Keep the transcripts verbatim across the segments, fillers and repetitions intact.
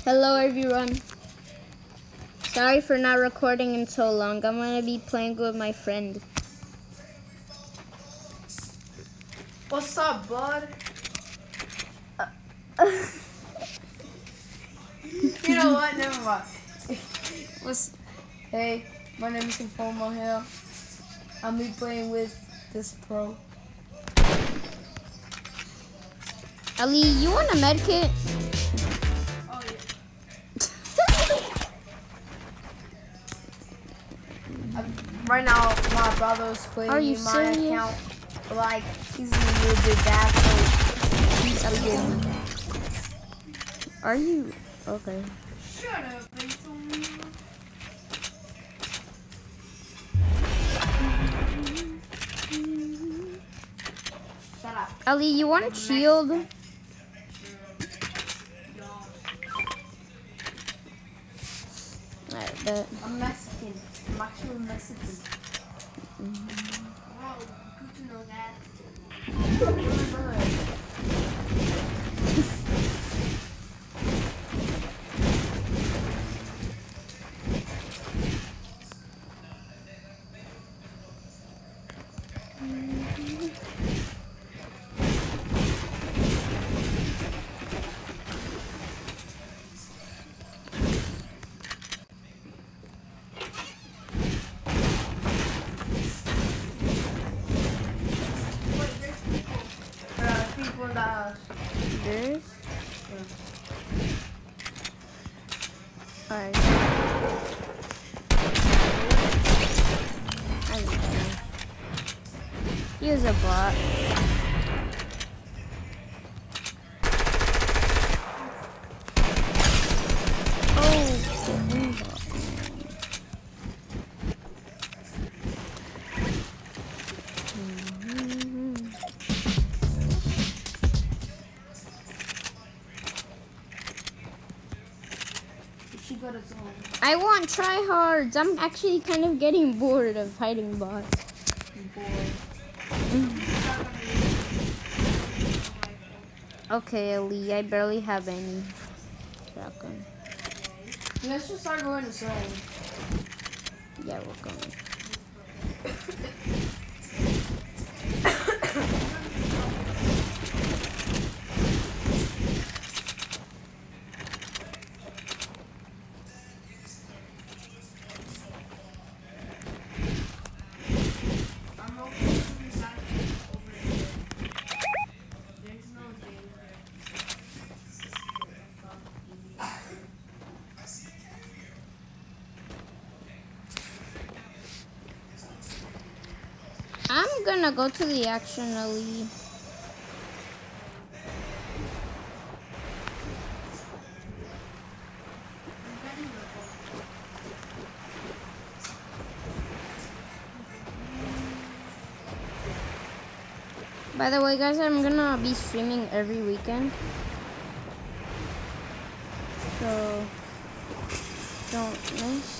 Hello everyone. Sorry for not recording in so long. I'm gonna be playing with my friend. What's up, bud? Uh, you know what? Never mind. What's? Hey, my name is Informo Hill. I'm be playing with this pro. Ali, you want a med kit? Oh yeah. Right now, my brother's playing Are you in my serious? account. Like, he's a little bit bad, so he's forgetting me. Are you okay? Shut up, Antonio. Shut up. Ali, you want a shield? Alright, bet. I'm Mexican. I'm actually Mexican. Mm-hmm. Wow, good to know that. This? Yeah. Alright. I don't know. Use a bot. Oh, I want tryhards. I'm actually kind of getting bored of hiding bots. Okay, Ali, I barely have any shotgun. Let's just start going to zone. Yeah, we're going. I'm gonna go to the action, Ali. By the way, guys, I'm gonna be streaming every weekend. So, don't miss.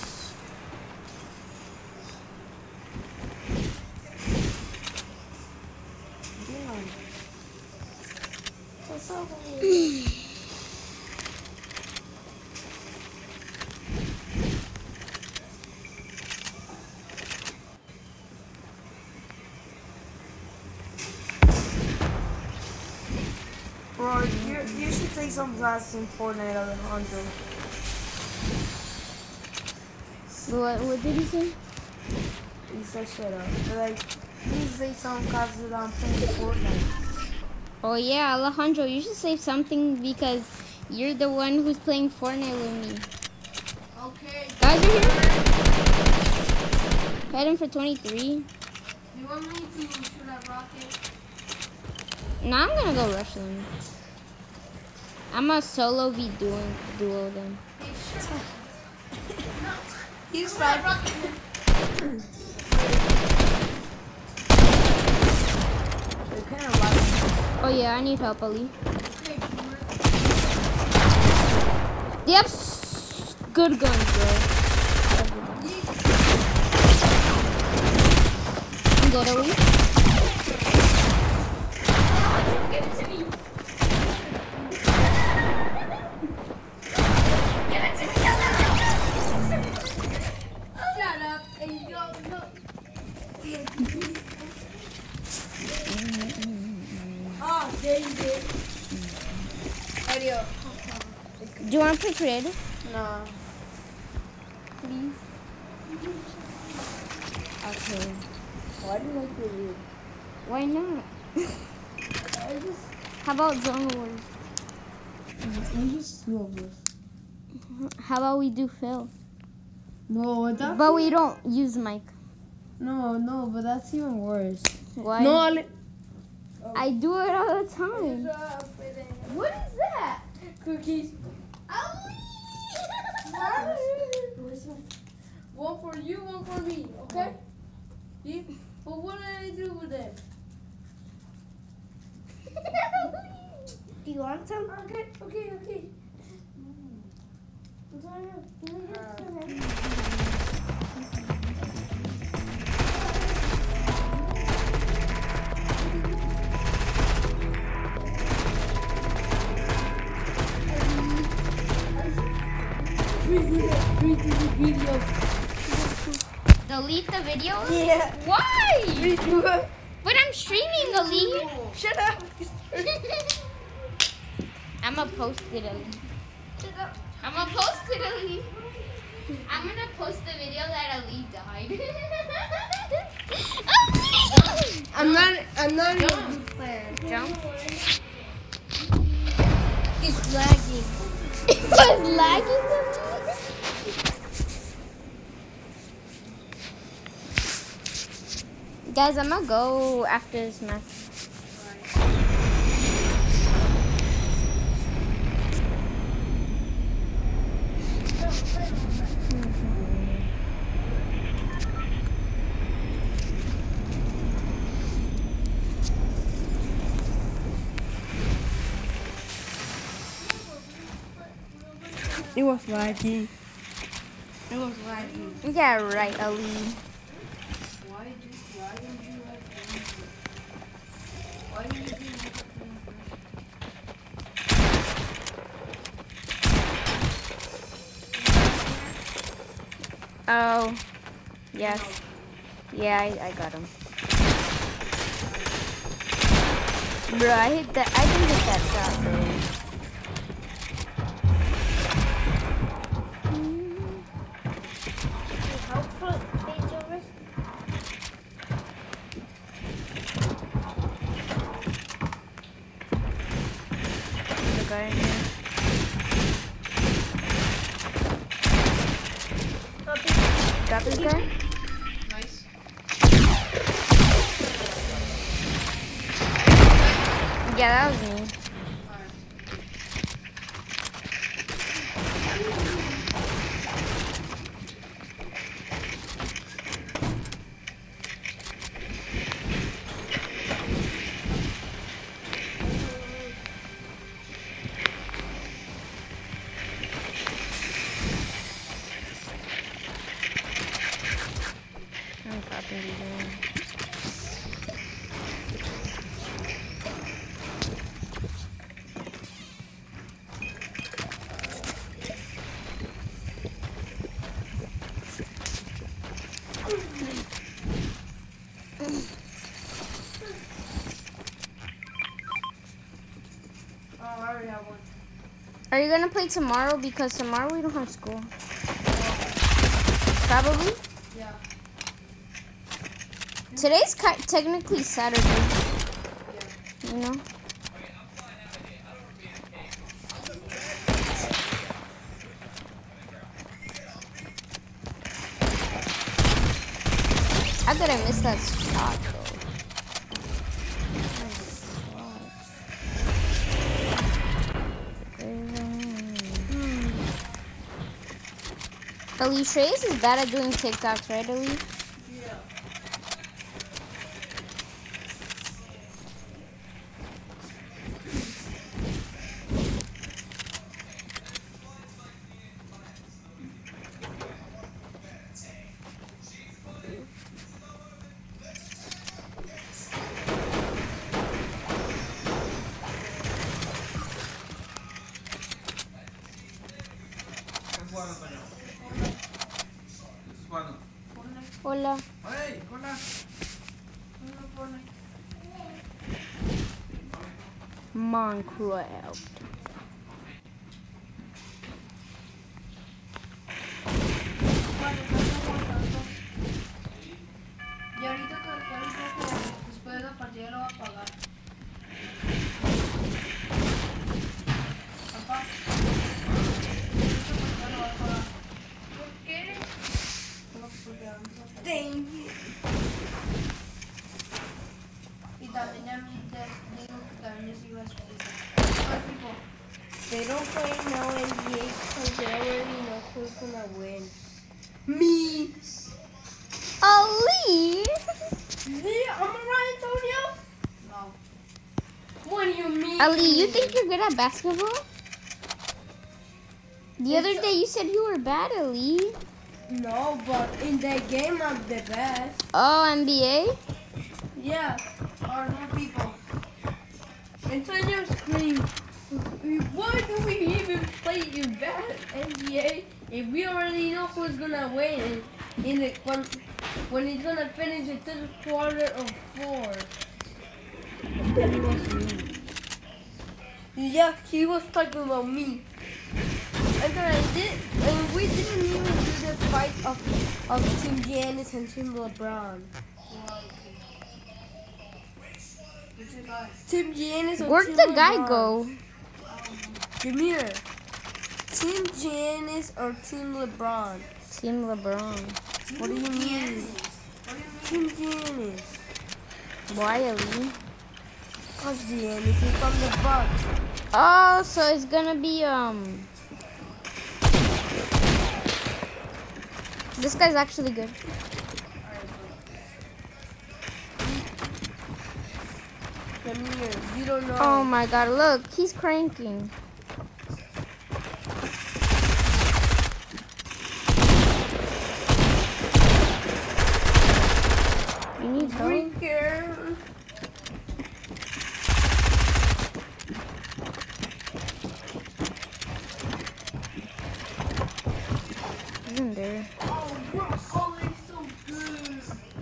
Bro, you, you should take some classes in Fortnite, Alejandro. What, what did he say? He said shut up. But like, you should take some classes that I'm playing Fortnite. Oh yeah, Alejandro, you should say something because you're the one who's playing Fortnite with me. Okay. Guys are here. Heading for twenty-three. Do you want me to shoot that rocket? Now I'm gonna go rush them. I'm a solo v duo, duo them. Hey, shut up. He's like rocket. They're kind of like. Oh yeah, I need help, Ali. Yep, good guns, bro. I'm dead, Ali. Give it to me. Oh, David. Audio. Do you want to play creative? No. Please. Okay. Why do you like your view? Why not? I just. How about Zone Wars? You just two of us. How about we do Phil? No, that's. But we don't use mic. No, no, but that's even worse. Why? No, Ale- I do it all the time. What is that? Cookies. One for you, one for me, okay? See? But what did I do with them? Do you want some? Okay, okay, okay. Video. Delete the video? Yeah. Why? Redo it. But I'm streaming, Ali. Shut up. I'm gonna post it, Ali. Shut up. I'm gonna post it, Ali. I'm gonna post the video that Ali died. I'm not. I'm not even playing. Jump. It's lagging. It was lagging. Guys, I'm gonna go after this match. It was laggy. It was laggy. Yeah, right, Ali. Why did you, why did you like me? Why did you do Oh, yes. Yeah, I, I got him. Bro, I hit that. I didn't hit that shot, bro. Guy in here. Got this guy? Nice. Yeah, that was me. I'm copying these in. Oh, I already have one. Are you gonna play tomorrow? Because tomorrow we don't have school. Probably. Yeah. Today's ki- technically Saturday. Yeah. You know. How did I miss that shot though? Alicia is bad at doing TikToks, right, Ali? Yeah. Hola. Hey, hola. Minecraft. Y ahorita que ya un poco después de la partida lo va a pagar. Papá, lo va a pagar. ¿Por qué? Thank you. Y también ya me digo que también les iba a explicar. They don't play no N B A because they already know who's gonna win. Me! Ali! Yeah, am I right, Antonio? No. What do you mean? Ali, you think you're good at basketball? The other day you said you were bad, Ali. No, but in that game I'm the best. Oh, N B A? Yeah. Or more people. Antonio screamed, why do we even play in bad N B A if we already know who's gonna win in, in the when, when it's gonna finish the third quarter of four? And it was me. Yeah, he was talking about me. And then I did, and we didn't even do the fight of of Team Giannis and Team LeBron. Team Giannis or Where'd Team the guy LeBron? go? Jameer. Team Giannis or Team LeBron? Team LeBron. What do you mean? Team Giannis. Why, Ali? Cause Giannis is from the Bucks. Oh, so it's gonna be, um... This guy's actually good. Jameer, you don't know. Oh my god, look, he's cranking. You need help? Drinker. Isn't there? Oh, broccoli's so good.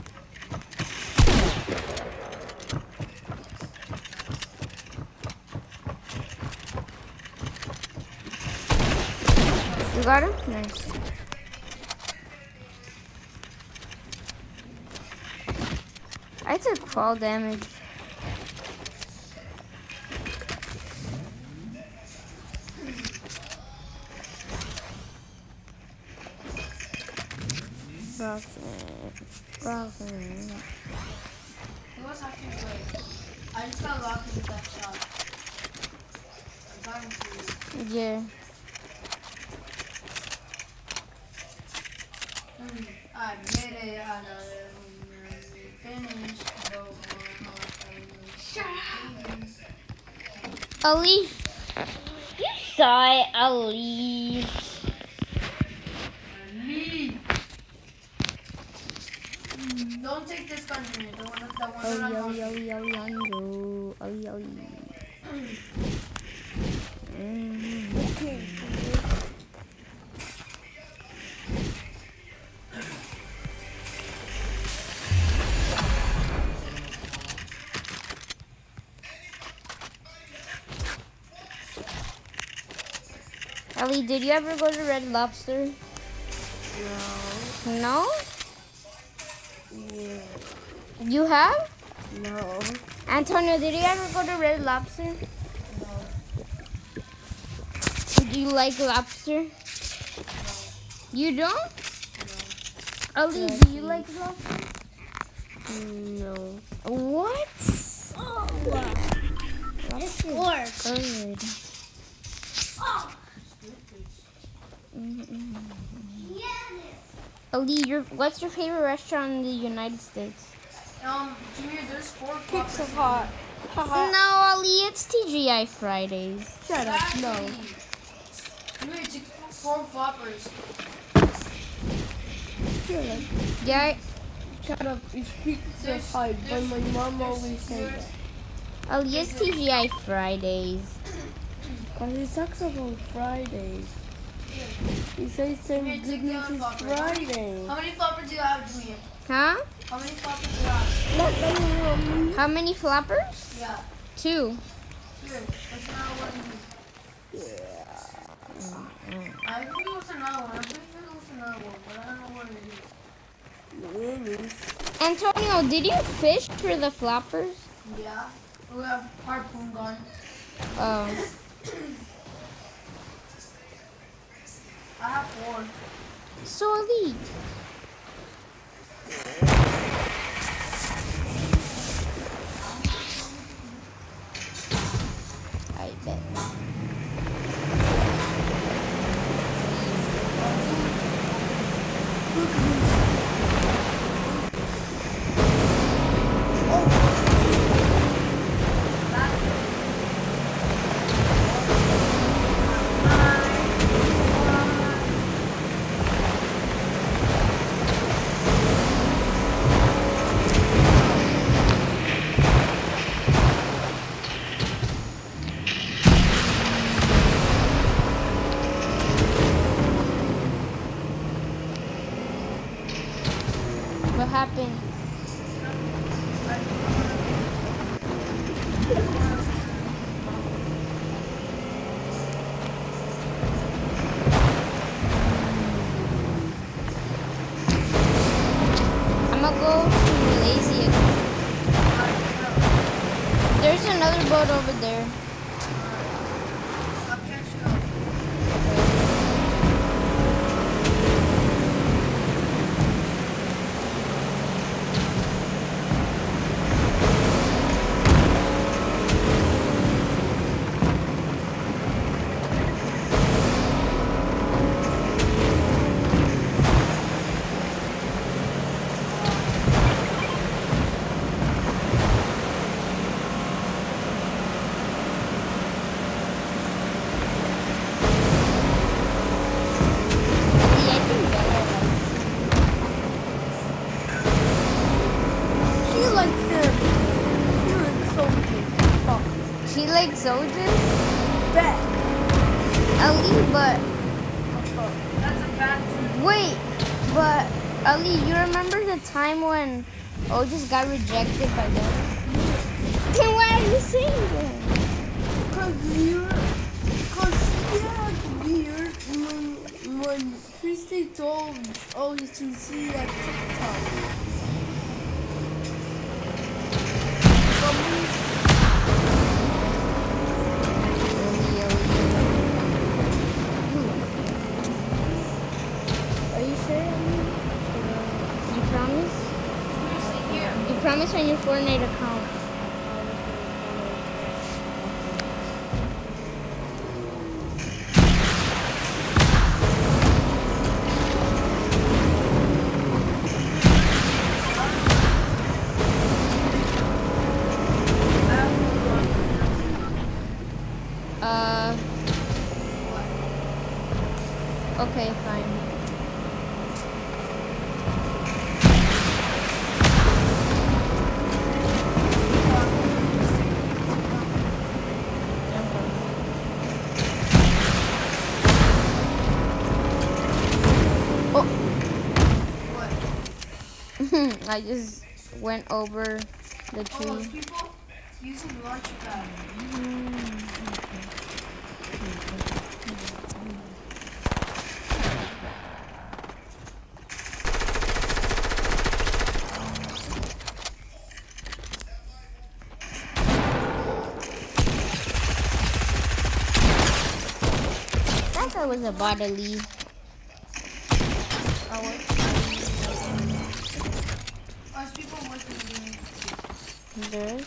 You got him? Nice. I took fall damage. Broken. Broken. It was actually great. I just got lucky with that shot. I'm trying to. Yeah. Mm, I made it another finish. Ali. You saw it, Ali. Me. Don't take this gun from me. The one, the one Ali, that I'm Ali, holding. Ali, Ali, Ali, Ali, Ali. Mm. Okay. Ali, did you ever go to Red Lobster? No. No? Yeah. You have? No. Antonio, did you ever go to Red Lobster? No. Do you like lobster? No. You don't? No. Ali, Yeah, do you I like lobster? No. What? Oh, Lobster is good. Oh. Mm-mm. Ali, your, what's your favorite restaurant in the United States? Um, Junior, there's four Pizza poppers. Hut. Haha. No, Ali, it's T G I Fridays. Shut up. No. Junior, it's four floppers. Shut up. Yeah, I- Shut up. It's Pizza Hut, but my mom always says that. Ali, it's T G I Fridays. Because he talks about Fridays. He says same Here, take goodness the is flopper. Friday. How many floppers do you have, Junior? Huh? How many floppers do you have? Not that one. How many floppers? Yeah. Two. good. That's not what he used. I think it was another one. I'm pretty sure it was another one, but I don't know what it is. Antonio, did you fish for the floppers? Yeah. We have harpoon gun. Oh. I have four. So elite. I bet. What happened? I'm gonna go to Malaysia. There's another boat over there. I'll catch you up. She likes soldiers? Bet. Ali, but That's a bad thing. wait, but Ali, you remember the time when O just got rejected by them? Then why are you saying that? Cause you're, cause she had weird when, when Christy told oh to see at TikTok. Are you sure, Ali? You promise? You promise on your Fortnite account? Uh. Okay, fine. Oh. I just went over the Oh, tree. those people using launchpad. That guy was a bodily. Oh, what? Those people working in the There.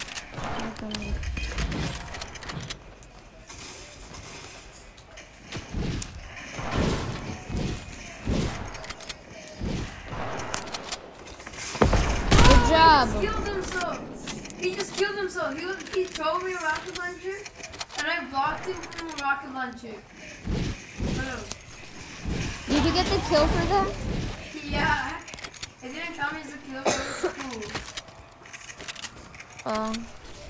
Good job. He just killed himself. He just killed himself. He, was, he threw me a rocket launcher, and I blocked him from a rocket launcher. Boom. Did you get the kill for that? Yeah. It didn't tell me it's a kill, but it's cool. Um.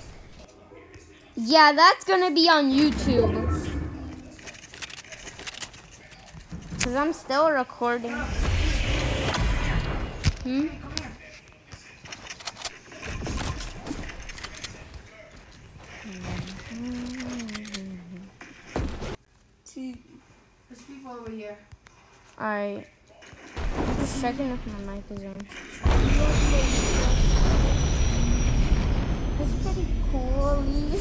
Yeah, that's gonna be on YouTube. Cause I'm still recording. Hmm? Come here. people over here. Alright. Just checking if my mic is on. That's pretty cool, Ali.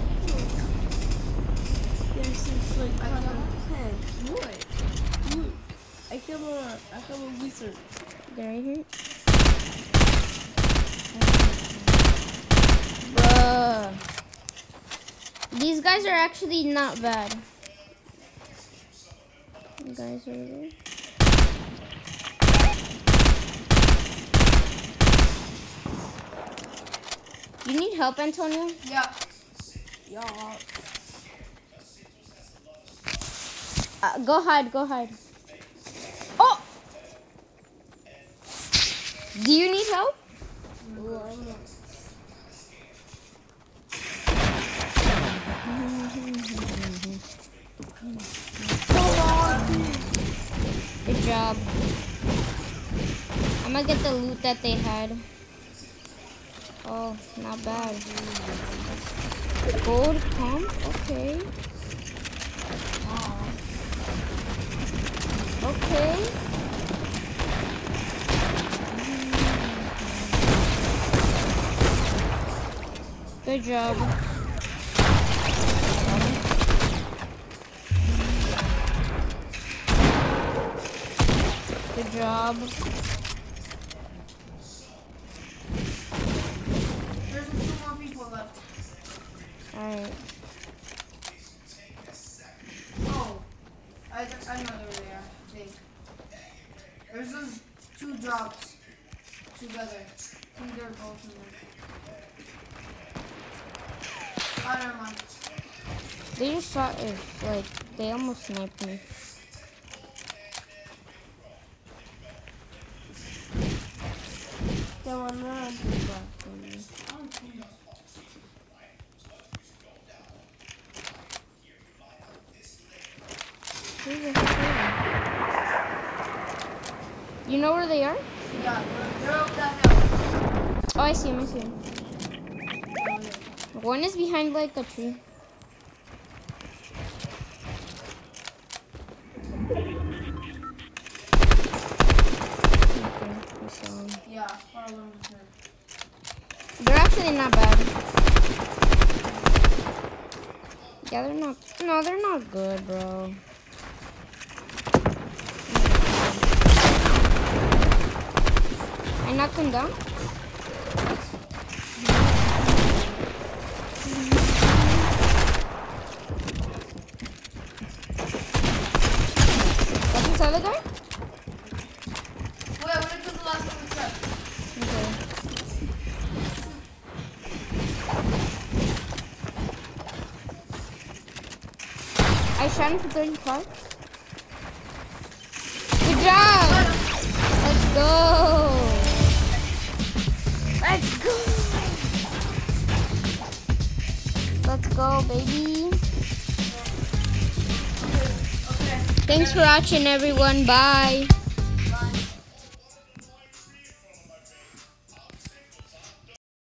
This is like kind of intense. What? Look. I killed a, I killed a wizard. Did I hear it? Bruh. These guys are actually not bad. You guys over there. You need help, Antonio? Yeah. Yeah. Uh, go hide, go hide. Oh! Do you need help? Oh, I'm not. Good job. I'm gonna get the loot that they had. Oh, not bad. Gold pump? Okay. Okay. Good job. Good job. There's two more people left. Alright. Oh. I, I know where they are, I think. There's those two drops together. I think they're both in there. Oh, never mind. They just shot if like they almost sniped me. They were not too bad for me. Who the heck are they? You know where they are? Yeah, they're, they're up that hill. Oh, I see him, I see him. Oh, yeah. One is behind like a tree. Okay, I saw him. Yeah, far along with her. They're actually not bad. Yeah, they're not. No, they're not good, bro. I knocked him down. That's this other guy? Wait, I want to kill the last one with Seth. Okay. I shot him for thirty-five. Good job! Let's go! Let's go! Let's go, baby. Okay. Thanks for watching, everyone. Bye.